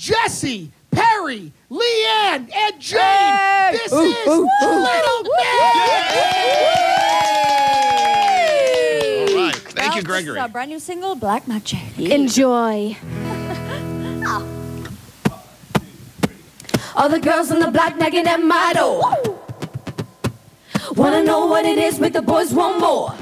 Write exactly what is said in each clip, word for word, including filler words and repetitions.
Jesse, Perry, Leanne, and Jane. Hey. This Ooh, is ooh, ooh. Little Mix. All right. Thank Well, you, Gregory. This is our brand new single, Black Magic. Enjoy. All the girls on the block knocking at my door. Wanna know what it is, make the boys want more.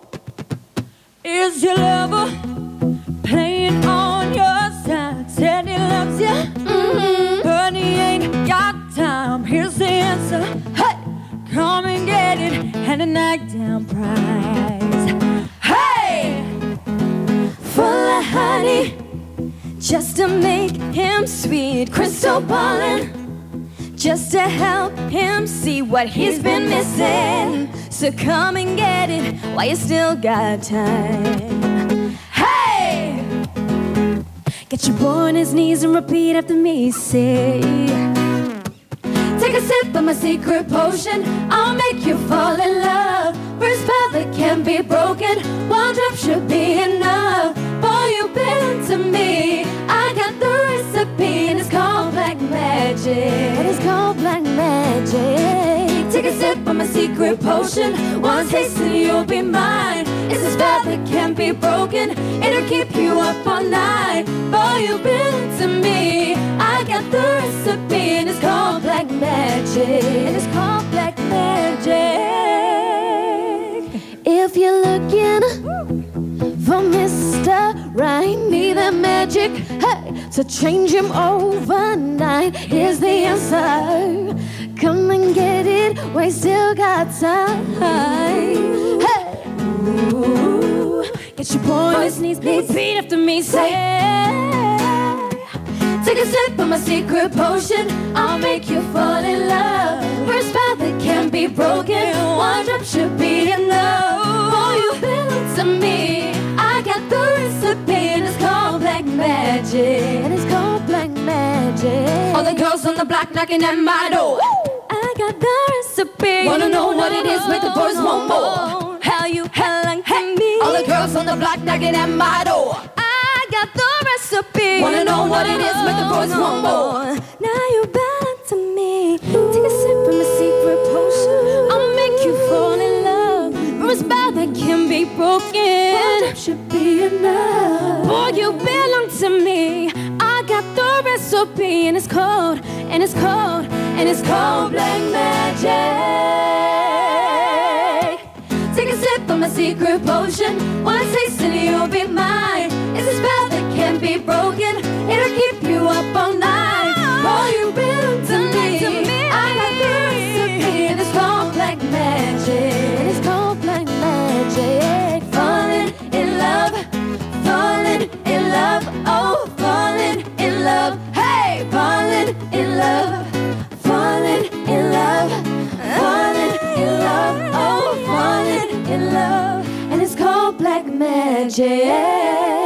Is your lover playing on your side? Said he loves you, Mm-hmm. but he ain't got time. Here's the answer. Hey, Come and get it, and a knockdown prize. Hey! full of honey, just to make him sweet. Crystal ballin', just to help him see what he's been missing. So come and get it while you still got time. Hey! Get your boy on his knees and repeat after me. Say, take a sip of my secret potion, I'll make you fall in love. For a spell that can't be broken, one drop should be enough. Boy, you've been to me, I got the recipe, and it's called black magic. And it's called black magic. Take a sip of my secret potion, one taste and you'll be mine. It's a spell that can't be broken, it'll keep you up all night. Boy, you've been to me, I got the recipe, and it's called black magic. And it's called black magic. If you're looking for Mister Right, need that magic, hey, to change him overnight. Here's the answer. Come and get it, we still got time. Hey, ooh, get your boy on his knees, repeat after me. Say, take a sip of my secret potion, I'll make you fall in love. For a spell that can't be broken, one drop should be enough. Boy, you belong to me, I got the recipe, and it's called black magic. And it's called black magic. All the girls on the block knocking at my door. I got the recipe. Wanna know what it is, make the boys want more. How you belong to me. All the girls on the block knocking at my door. I got the recipe. Wanna know what it is, make the boys want more. Now you belong to me. Take a sip of my secret potion, I'll make you fall in love. From a spell that can be broken, one drop should be enough. Boy, you belong to me, I got the recipe, and it's cold, and it's cold, and it's cold black magic. Take a sip of my secret potion, one taste and you'll be mine. It's a spell that can't be broken, it'll keep you up all night. Boy, you belong to me, I got the recipe, and it's called black magic. And it's called black magic. Falling in love, falling in love, oh, falling in love. Hey, falling in love, falling in love, falling in love, oh, falling in love. And it's called black magic.